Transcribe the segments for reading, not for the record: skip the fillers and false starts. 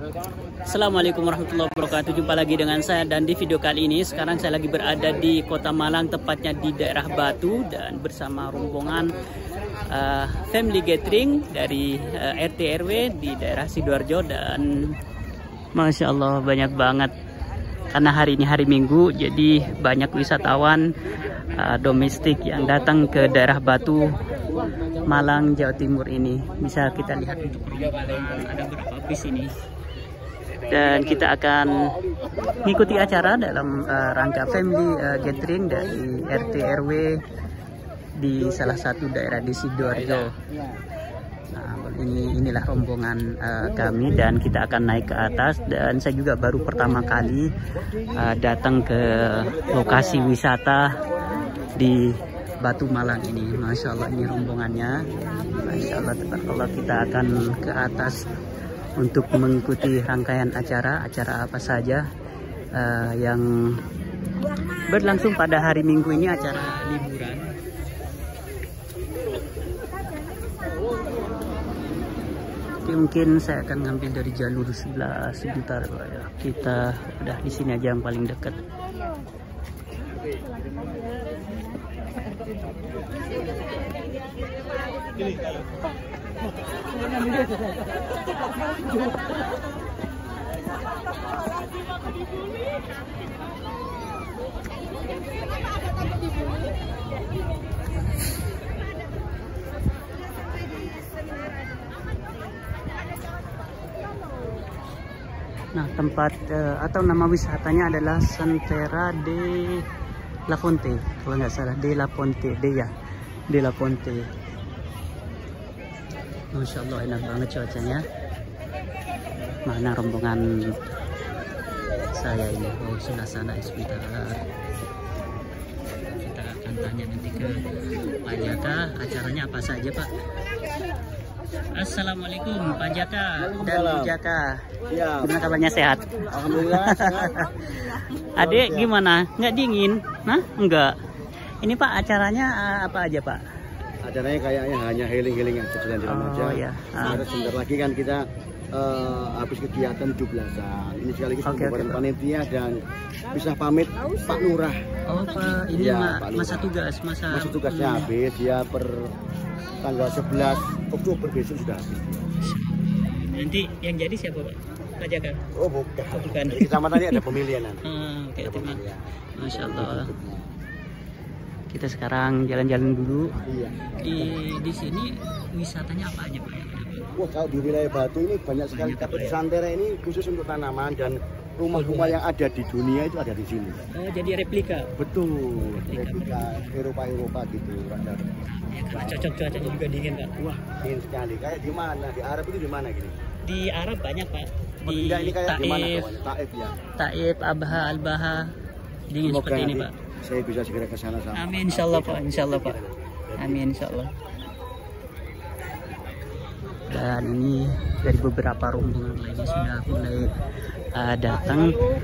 Assalamualaikum warahmatullahi wabarakatuh. Jumpa lagi dengan saya, dan di video kali ini sekarang saya lagi berada di Kota Malang, tepatnya di daerah Batu, dan bersama rombongan family gathering dari RT RW di daerah Sidoarjo. Dan Masya Allah banyak banget, karena hari ini hari Minggu, jadi banyak wisatawan domestik yang datang ke daerah Batu, Malang, Jawa Timur ini. Bisa kita lihat untuk rombongan, ada berapa bis ini. Dan kita akan mengikuti acara dalam rangka family gathering dari RT RW di salah satu daerah di Sidoarjo. Nah, inilah rombongan kami, dan kita akan naik ke atas. Dan saya juga baru pertama kali datang ke lokasi wisata di Batu Malang ini. Masya Allah, ini rombongannya. Masya Allah, tabarakallah. Kita akan ke atas untuk mengikuti rangkaian acara apa saja yang berlangsung pada hari Minggu ini, acara liburan. Jadi mungkin saya akan ngambil dari jalur sebelah sebentar ya. Kita udah di sini aja yang paling dekat. Nah, tempat atau nama wisatanya adalah Santera de la Fonte, kalau nggak salah, de la Fonte, de la Fonte. Masya Allah, enak banget cuacanya. Mana rombongan saya ini? Oh, sebelah sana sebentar. Kita akan tanya nanti ke Pak Jaka, acaranya apa saja, Pak? Assalamualaikum Pak Jaka dan Bu Jaka. Ya. Gimana kabarnya, sehat? Alhamdulillah sehat. Adik gimana? Nggak dingin? Nah, enggak. Ini Pak, acaranya apa aja, Pak? Acaranya kayaknya hanya healing aja, jalan-jalan aja. Ya. Sebentar lagi kan kita habis kegiatan 17-an. Ini sekaligus pembubaran panitia, dan bisa pamit Pak Lurah. Oh, Pak, ini ya, masa tugasnya habis. Dia per tanggal 11 Oktober besok sudah habis. Nanti yang jadi siapa, Pak? Pak Jaka? Oh, bukan. Oh, bukan. Di kecamatan ada pemilihan nanti. Oke, teman. Masya Allah. Kita sekarang jalan-jalan dulu. Iya. Di sini wisatanya apa aja, Pak? Wah, kalau di wilayah Batu ini banyak sekali. Tapi di Santera ini khusus untuk tanaman, dan rumah-rumah yang ada di dunia itu ada di sini. Oh, jadi replika? Betul, replika Eropa gitu. Ya, karena cocok cuacanya juga dingin, Pak. Wah, dingin sekali. Kayak di mana? Di Arab itu di mana gini? Di Arab banyak, Pak. Di ini kayak Taif, di mana, Taif ya. Taif, Abha, Al-Baha. Dingin seperti ini, Pak. Saya bisa segera ke sana sama. Amin, insyaallah, Pak. Insyaallah, Pak. Amin, insyaallah. Dan ini dari beberapa rombongan lainnya sudah mulai datang.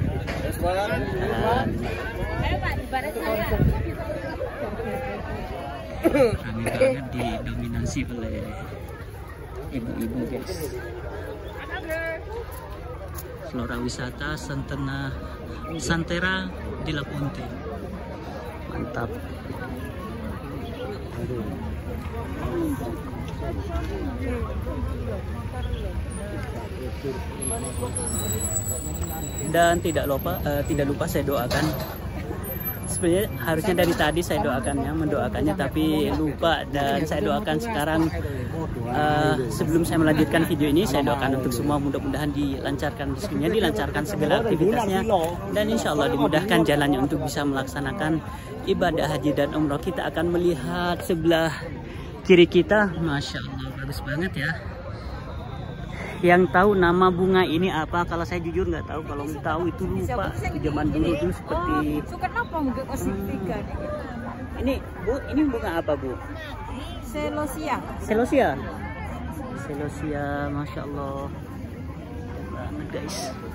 Ramai banget, didominasi oleh ibu-ibu, guys. Flora wisata Santera de la Fonte. Mantap. Dan tidak lupa saya doakan. Sebenarnya harusnya dari tadi saya mendoakannya, tapi lupa. Dan saya doakan sekarang, sebelum saya melanjutkan video ini, saya doakan untuk semua, mudah-mudahan dilancarkan rezekinya, dilancarkan segala aktivitasnya, dan insya Allah dimudahkan jalannya untuk bisa melaksanakan ibadah haji dan umroh. Kita akan melihat sebelah kiri kita, Masya Allah, bagus banget ya. Yang tahu nama bunga ini apa? Kalau saya jujur nggak tahu. Kalau tahu itu lupa. Di zaman dulu itu seperti. Ini Bu, ini bunga apa, Bu? Celosia. Celosia. Celosia, Masya Allah. Banget, guys.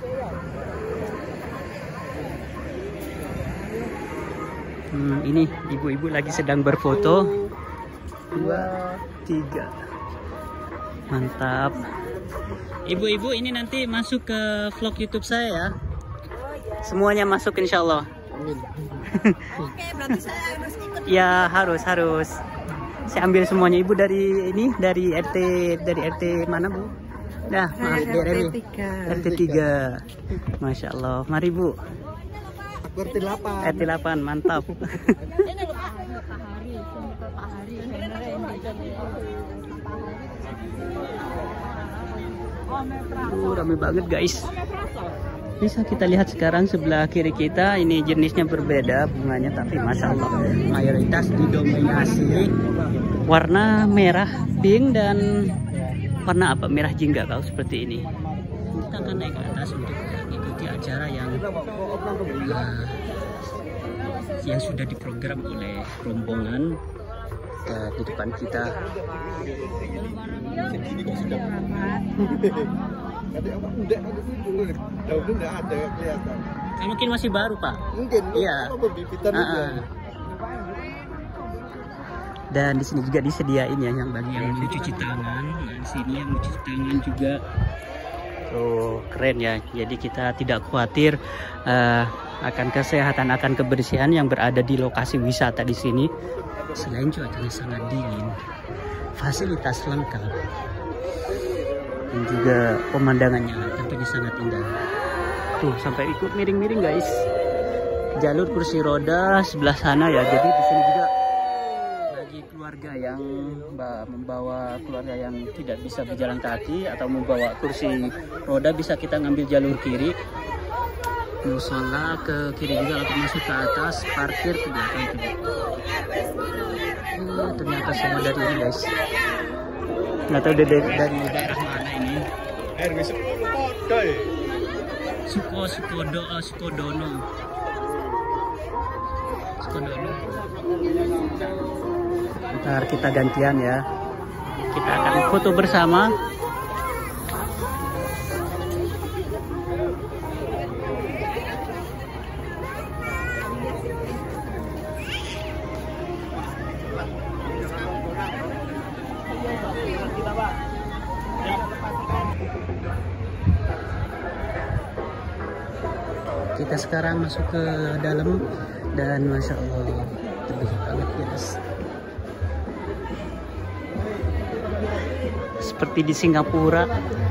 Ini ibu-ibu lagi sedang berfoto. 2, 3. Mantap. Ibu-ibu ini nanti masuk ke vlog YouTube saya ya. Semuanya masuk insya Allah. Amin. Oke, berarti saya harus ikut. Ya harus. Saya ambil semuanya. Ibu dari ini dari RT mana Bu? Dah, maaf dari RT 3. Masya Allah. Mari Bu. RT 8. RT 8 mantap. Ramai banget guys. Bisa kita lihat sekarang sebelah kiri kita ini jenisnya berbeda bunganya, tapi masya Allah mayoritas didominasi warna merah, pink dan warna apa merah jingga kau seperti ini. Kita akan naik ke atas untuk mengikuti acara yang sudah diprogram oleh rombongan di depan kita. Mungkin masih baru Pak. Mungkin. Iya. Dan di sini juga disediain ya yang bagi yang mencuci tangan. Nah, di sini yang mencuci tangan juga. Oh keren ya. Jadi kita tidak khawatir akan kesehatan, akan kebersihan yang berada di lokasi wisata di sini. Selain cuacanya sangat dingin, fasilitas lengkap, dan juga pemandangannya tentunya sangat indah. Tuh sampai ikut miring-miring guys. Jalur kursi roda sebelah sana ya. Jadi di sini juga bagi keluarga yang membawa keluarga yang tidak bisa berjalan kaki atau membawa kursi roda, bisa kita ngambil jalur kiri. Musola ke kiri juga, lalu masuk ke atas, parkir ke belakang juga. Ternyata semua dari ini guys. Nggak tahu dari daerah mana ini. Sukodono. Ntar kita gantian ya. Kita akan foto bersama. Kita sekarang masuk ke dalam dan masya Allah teduh banget guys. Seperti di Singapura,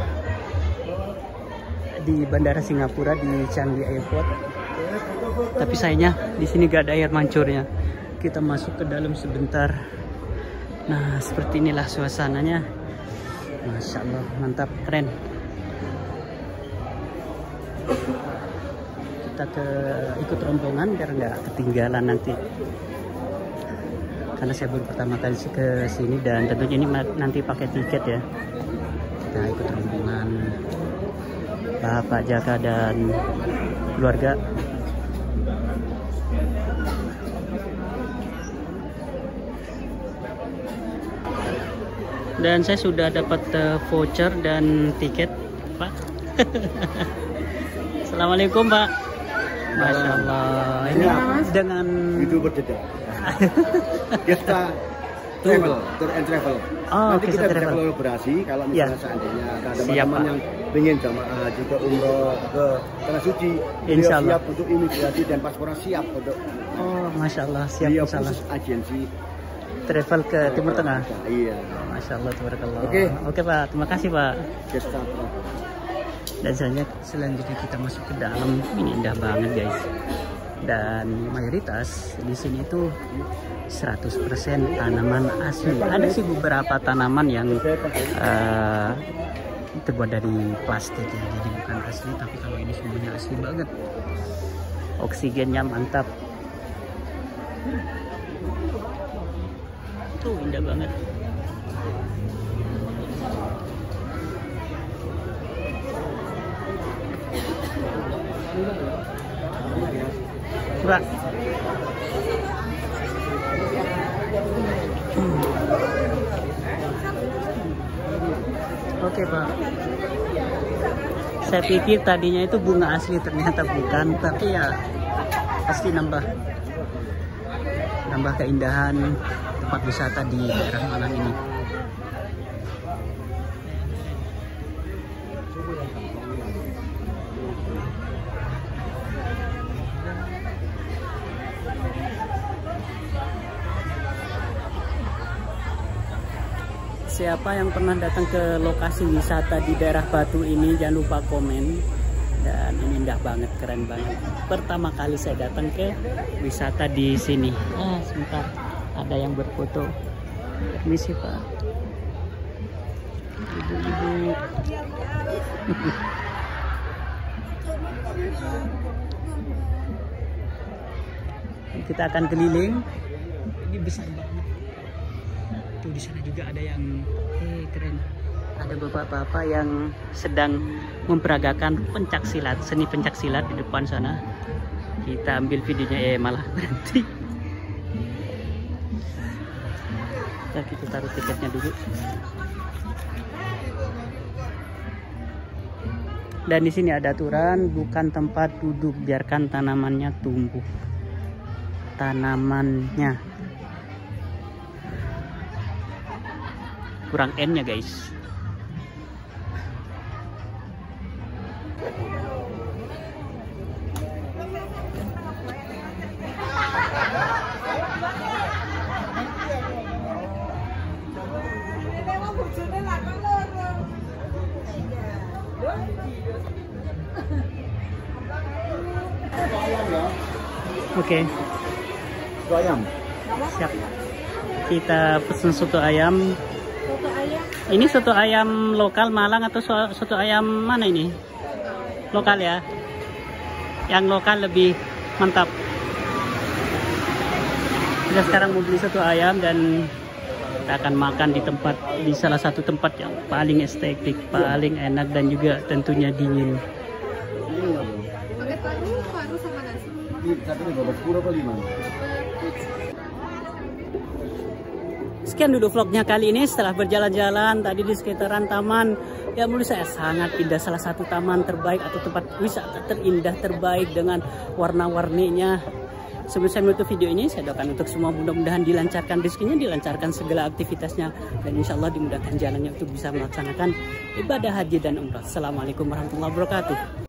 di Bandara Singapura di Changi Airport. Tapi sayangnya di sini gak ada air mancurnya. Kita masuk ke dalam sebentar. Nah seperti inilah suasananya. Masya Allah mantap, keren. Kita ikut rombongan biar nggak ketinggalan nanti, karena saya baru pertama kali ke sini dan tentunya ini nanti pakai tiket ya. Kita ikut rombongan Bapak Jaka dan keluarga. Dan saya sudah dapat voucher dan tiket Pak. Assalamualaikum Pak. Masya Allah, ini dengan itu berbeda. Kita travel, tour and travel. Oh, nanti kita bisa kolaborasi kalau misalnya seandainya ada teman-teman yang ingin jamaah haji ke umroh ke tanah suci, insya Allah siap untuk imigrasi dan paspornya siap untuk. Oh, Masya Allah, siap insya Allah. Agensi travel ke Timur Tengah. Iya. Masya Allah, tabarakallah. Oke Pak, terima kasih Pak. Kita Dan selanjutnya kita masuk ke dalam. Ini indah banget guys. Dan mayoritas di sini itu 100% tanaman asli. Ada sih beberapa tanaman yang terbuat dari plastik ya, jadi bukan asli. Tapi kalau ini semuanya asli banget. Oksigennya mantap. Tuh indah banget. Pak. Oke Pak. Saya pikir tadinya itu bunga asli, ternyata bukan, tapi ya pasti nambah keindahan tempat wisata di daerah Malang ini. siapa yang pernah datang ke lokasi wisata di daerah Batu ini, jangan lupa komen. Dan ini indah banget, keren banget. Pertama kali saya datang ke wisata di sini. Sebentar, ada yang berfoto. Ini siapa? Ibu-ibu. Kita akan keliling. Ini besar banget. Tuh di sana juga ada yang keren. Ada bapak-bapak yang sedang memperagakan pencak silat, seni pencak silat di depan sana. Kita ambil videonya, malah berhenti. Kita taruh tiketnya dulu. Dan di sini ada aturan, bukan tempat duduk, biarkan tanamannya tumbuh. Tanamannya. Kurang N-nya guys. Oke. Soto ayam. Siap. Kita pesen soto ayam. Soto ayam. Ini soto ayam lokal Malang atau soto ayam mana ini? Lokal ya. Yang lokal lebih mantap. Kita sekarang mau beli soto ayam dan kita akan makan di salah satu tempat yang paling estetik, paling enak dan juga tentunya dingin. Pakai paru sama nasi. Satu nih babat 10 apa 5? Sekian dulu vlognya kali ini. Setelah berjalan-jalan tadi di sekitaran taman, ya menurut saya sangat indah, salah satu taman terbaik atau tempat wisata terindah terbaik dengan warna-warninya. Sebelum saya menutup video ini, saya doakan untuk semua mudah-mudahan dilancarkan rezekinya, dilancarkan segala aktivitasnya, dan insya Allah dimudahkan jalannya untuk bisa melaksanakan ibadah haji dan umrah. Assalamualaikum warahmatullahi wabarakatuh.